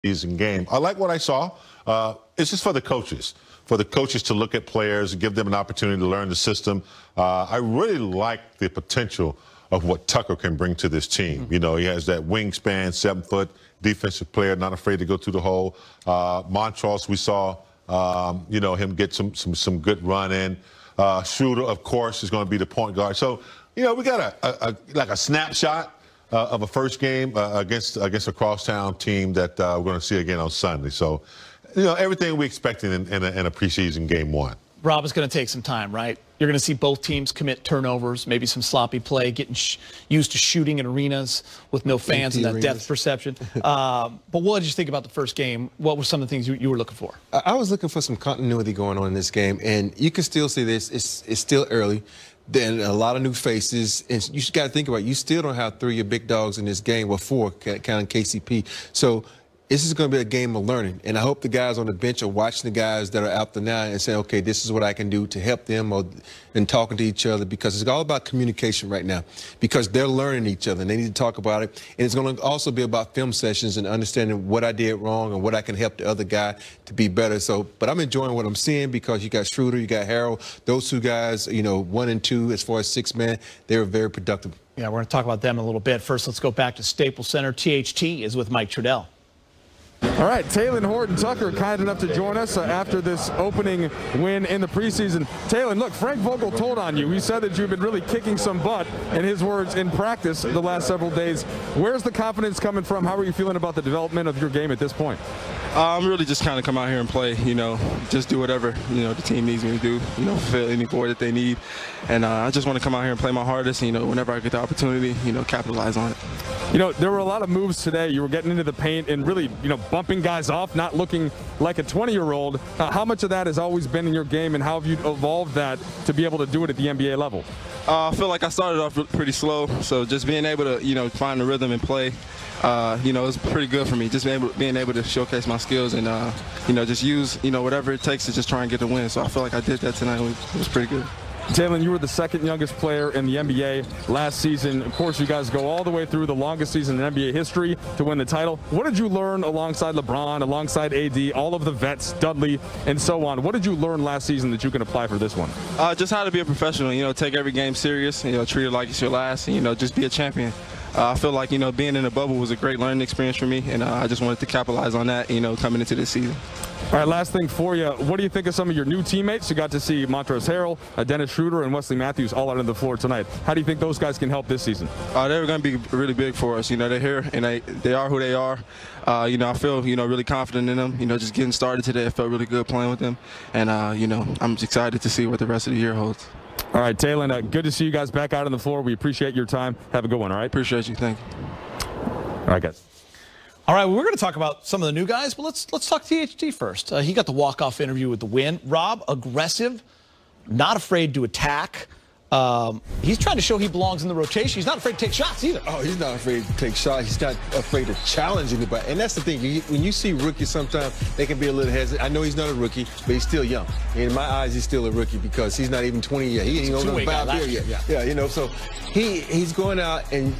season game. I like what I saw. It's just for the coaches to look at players and give them an opportunity to learn the system. I really like the potential of what Tucker can bring to this team. You know, he has that wingspan, 7-foot defensive player, not afraid to go through the hole. Montross, we saw, you know, him get some good run in. Schroeder, of course, is going to be the point guard. So, you know, we got a snapshot of a first game against a crosstown team that we're going to see again on Sunday. So, you know, everything we expected in a preseason game one. Rob, is going to take some time, right? You're going to see both teams commit turnovers, maybe some sloppy play, getting used to shooting in arenas with no fans and that depth perception. But what did you think about the first game? What were some of the things you were looking for? I was looking for some continuity going on in this game, and you can still see this. It's still early. Then a lot of new faces, and you got to think about it. You still don't have 3 of your big dogs in this game, well, 4, counting KCP. So this is going to be a game of learning, and I hope the guys on the bench are watching the guys that are out there now and saying, okay, this is what I can do to help them, and talking to each other, because it's all about communication right now, because they're learning each other, and they need to talk about it. And it's going to also be about film sessions and understanding what I did wrong and what I can help the other guy to be better. So, but I'm enjoying what I'm seeing, because you got Schroeder, you got Harold. Those 2 guys, you know, 1 and 2 as far as 6-man, they were very productive. Yeah, we're going to talk about them in a little bit. First, let's go back to Staples Center. THT is with Mike Trudell. All right, Talen Horton-Tucker kind enough to join us after this opening win in the preseason. Talen, look, Frank Vogel told on you. He said that you've been really kicking some butt, in his words, in practice the last several days. Where's the confidence coming from? How are you feeling about the development of your game at this point? I'm really just kind of come out here and play, you know, just do whatever, you know, the team needs me to do, you know, fulfill any forward that they need. And I just want to come out here and play my hardest, you know, whenever I get the opportunity, you know, capitalize on it. You know, there were a lot of moves today. You were getting into the paint and really, you know, bumping guys off, not looking like a 20-year-old. How much of that has always been in your game, and how have you evolved that to be able to do it at the NBA level? I feel like I started off pretty slow, so just being able to, you know, find the rhythm and play, you know, it's pretty good for me. Just being able to showcase my skills and, you know, just use, you know, whatever it takes to just try and get a win. So I feel like I did that tonight. It was pretty good. Talen, you were the 2nd youngest player in the NBA last season. Of course, you guys go all the way through the longest season in NBA history to win the title. What did you learn alongside LeBron, alongside AD, all of the vets, Dudley, and so on? What did you learn last season that you can apply for this one? Just how to be a professional, you know, take every game serious, you know, treat it like it's your last, and, you know, just be a champion. I feel like, you know, being in the bubble was a great learning experience for me, and I just wanted to capitalize on that, you know, coming into this season. All right, last thing for you. What do you think of some of your new teammates? You got to see Montrezl Harrell, Dennis Schroeder, and Wesley Matthews all out on the floor tonight. How do you think those guys can help this season? They're going to be really big for us. You know, they're here, and they are who they are. You know, I feel, you know, really confident in them. You know, just getting started today, I felt really good playing with them. And, you know, I'm excited to see what the rest of the year holds. All right, Talen, good to see you guys back out on the floor. We appreciate your time. Have a good one, all right? Appreciate you. Thank you. All right, guys. All right, well, we're going to talk about some of the new guys, but let's talk THT first. He got the walk-off interview with the win. Rob, aggressive, not afraid to attack. He's trying to show he belongs in the rotation. He's not afraid to take shots either. Oh, he's not afraid to take shots. He's not afraid to challenge anybody. And that's the thing. When you see rookies, sometimes they can be a little hesitant. I know he's not a rookie, but he's still young. In my eyes, he's still a rookie because he's not even 20 yet. He ain't even 5 years yet. Yeah, you know, so he's going out and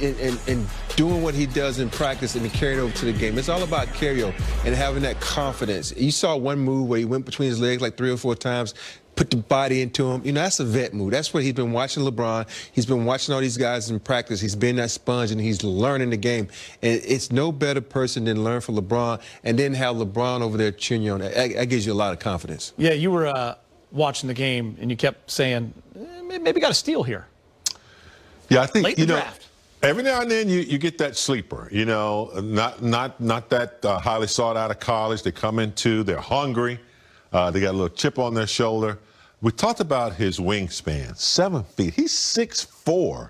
doing what he does in practice and carrying over to the game. It's all about carryover and having that confidence. You saw one move where he went between his legs like 3 or 4 times, put the body into him. You know, that's a vet move. That's what he's been watching LeBron. He's been watching all these guys in practice. He's been that sponge, and he's learning the game. And it's no better person than learn from LeBron and then have LeBron over there cheering you on. That gives you a lot of confidence. Yeah, you were watching the game, and you kept saying, maybe got a steal here. Yeah, I think, late in the draft. Every now and then you get that sleeper, you know, not that highly sought out of college. They come into, they're hungry. They got a little chip on their shoulder. We talked about his wingspan, 7 feet. He's 6'4",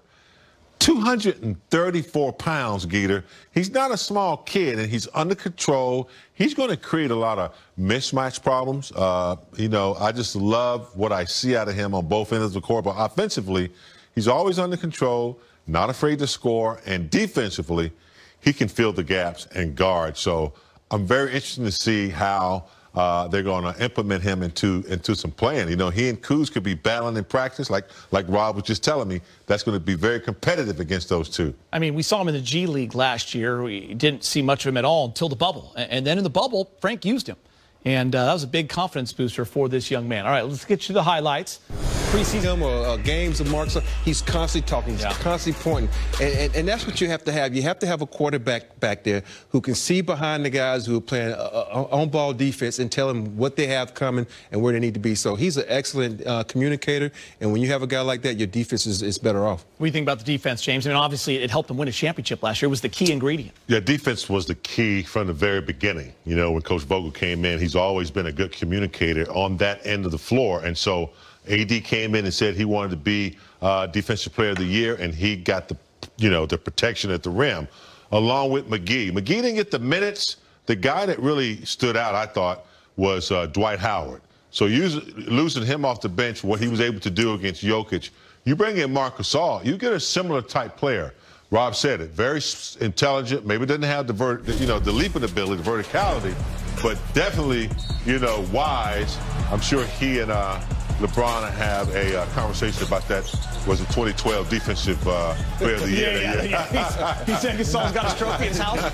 234 pounds, Geeter. He's not a small kid, and he's under control. He's going to create a lot of mismatch problems. You know, I just love what I see out of him on both ends of the court. But offensively, he's always under control, not afraid to score, and defensively, he can fill the gaps and guard. So I'm very interested to see how they're going to implement him into some playing. You know, he and Kuz could be battling in practice, like Rob was just telling me. That's going to be very competitive against those two. I mean, we saw him in the G League last year. We didn't see much of him at all until the bubble. And then in the bubble, Frank used him. And that was a big confidence booster for this young man. All right, let's get you the highlights. Preseason or games of marks, he's constantly talking, he's constantly pointing. And that's what you have to have. You have to have a quarterback back there who can see behind the guys who are playing on-ball defense and tell them what they have coming and where they need to be. So he's an excellent communicator. And when you have a guy like that, your defense is better off. What do you think about the defense, James? I mean, obviously, it helped him win a championship last year. It was the key ingredient. Yeah, defense was the key from the very beginning. You know, when Coach Vogel came in, he's always been a good communicator on that end of the floor. And so AD came in and said he wanted to be Defensive Player of the Year, and he got the protection at the rim, along with McGee. McGee didn't get the minutes. The guy that really stood out, I thought, was Dwight Howard. So losing him off the bench, what he was able to do against Jokic, you bring in Marc Gasol, you get a similar type player. Rob said it, very intelligent, maybe doesn't have the leaping ability, the verticality, but definitely, wise. I'm sure he and LeBron have a conversation about that. Was it 2012 Defensive Player of the Year? Yeah. He said Gasol's got his trophy in his house.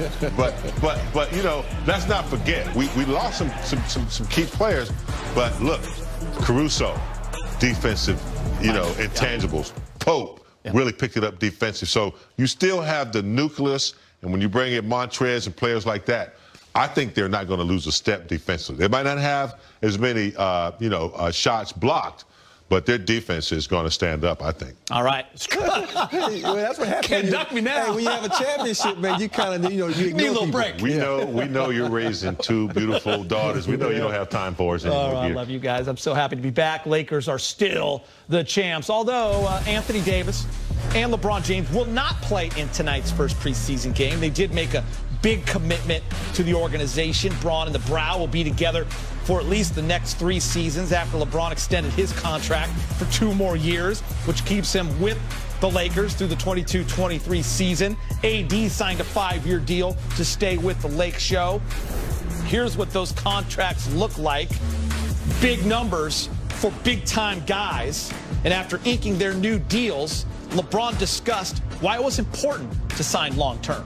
But let's not forget, we lost some key players, but look, Caruso, defensive, intangibles. Pope really picked it up defensive. So you still have the nucleus, and when you bring in Montrez and players like that, I think they're not going to lose a step defensively. They might not have as many, shots blocked, but their defense is going to stand up, I think. All right. Well, that's what happens. Can't duck me now. Hey, when you have a championship, man, you kind of, you need a little break. We know you're raising two beautiful daughters. We know you don't have time for us anymore. I love you guys. I'm so happy to be back. Lakers are still the champs, although Anthony Davis and LeBron James will not play in tonight's first preseason game. They did make a big commitment to the organization. Braun and the Brow will be together for at least the next 3 seasons after LeBron extended his contract for 2 more years, which keeps him with the Lakers through the 22-23 season. AD signed a 5-year deal to stay with the Lake Show. Here's what those contracts look like. Big numbers for big-time guys. And after inking their new deals, LeBron discussed why it was important to sign long-term.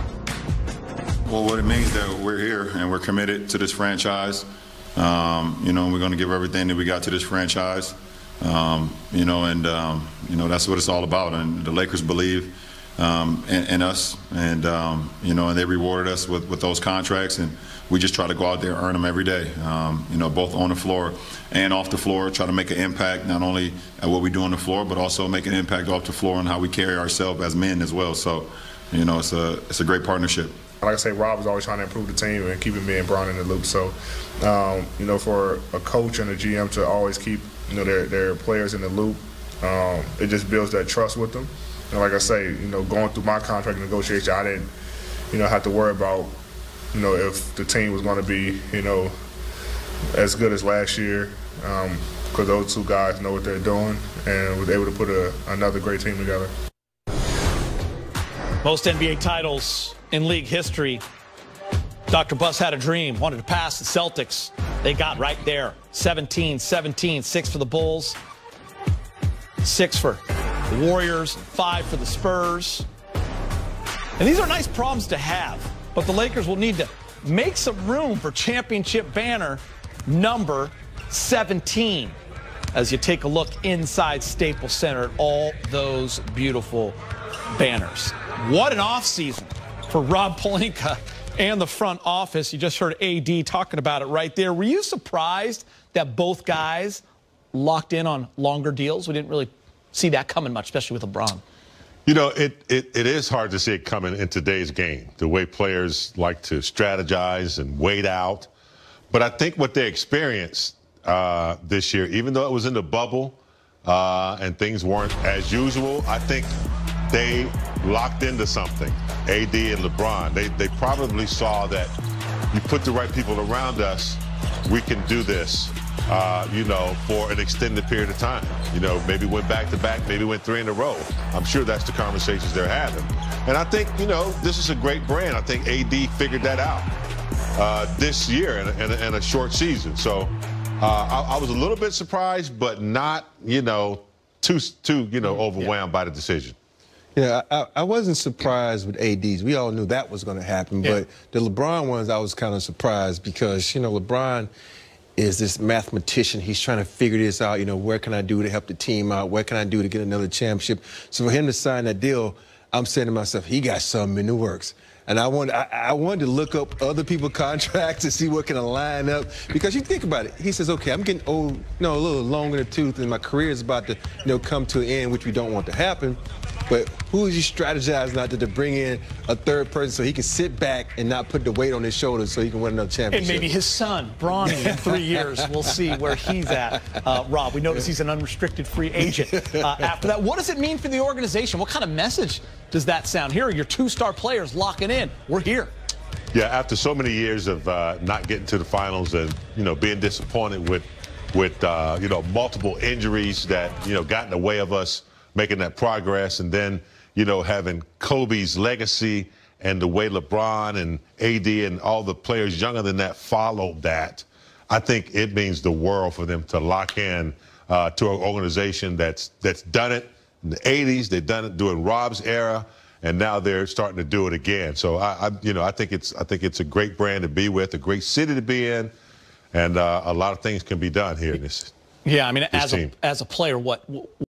Well, what it means that we're here and we're committed to this franchise. And we're going to give everything that we got to this franchise. That's what it's all about. And the Lakers believe in us, and they rewarded us with those contracts, and we just try to go out there and earn them every day. Both on the floor and off the floor, try to make an impact not only at what we do on the floor, but also make an impact off the floor and how we carry ourselves as men as well. So, it's a great partnership. Like I say, Rob is always trying to improve the team and keeping me and Braun in the loop. So, for a coach and a GM to always keep, their players in the loop, it just builds that trust with them. And like I say, going through my contract negotiation, I didn't, have to worry about, if the team was going to be, as good as last year, because those 2 guys know what they're doing and was able to put another great team together. Most NBA titles in league history. Dr. Buss had a dream, wanted to pass the Celtics. They got right there. 17-17, 6 for the Bulls, 6 for the Warriors, 5 for the Spurs. And these are nice problems to have, but the Lakers will need to make some room for championship banner number 17 as you take a look inside Staples Center at all those beautiful banners. What an offseason for Rob Pelinka and the front office. You just heard AD talking about it right there. Were you surprised that both guys locked in on longer deals? We didn't really see that coming much, especially with LeBron. It is hard to see it coming in today's game, the way players like to strategize and wait out. But I think what they experienced this year, even though it was in the bubble and things weren't as usual, I think they locked into something. AD and LeBron, they probably saw that you put the right people around us, we can do this, for an extended period of time. Maybe went back-to-back, maybe went 3 in a row. I'm sure that's the conversations they're having. And I think, this is a great brand. I think AD figured that out. this year in a short season. So I was a little bit surprised, but not, too overwhelmed by the decision. Yeah, I wasn't surprised with ADs. We all knew that was going to happen. Yeah. But the LeBron ones, I was kind of surprised because, LeBron is this mathematician. He's trying to figure this out. Where can I do to help the team out? What can I do to get another championship? So for him to sign that deal, I'm saying to myself, he got something in the works. And I wanted to look up other people's contracts to see what can line up. Because you think about it, he says, okay, I'm getting old, a little longer in the tooth, and my career is about to, come to an end, which we don't want to happen. But who is he strategizing out to bring in a third person so he can sit back and not put the weight on his shoulders so he can win another championship? And maybe his son, Bronny, in 3 years. We'll see where he's at. Rob, we notice he's an unrestricted free agent after that. What does it mean for the organization? What kind of message does that sound? Here are your two-star players locking in. We're here. Yeah, after so many years of not getting to the finals and, being disappointed with multiple injuries that, got in the way of us making that progress, and then, having Kobe's legacy and the way LeBron and AD and all the players younger than that followed that, I think it means the world for them to lock in to an organization that's done it in the 80s. They've done it during Rob's era, and now they're starting to do it again. So I think it's a great brand to be with, a great city to be in, and a lot of things can be done here in this. Yeah, I mean, as team. a player, what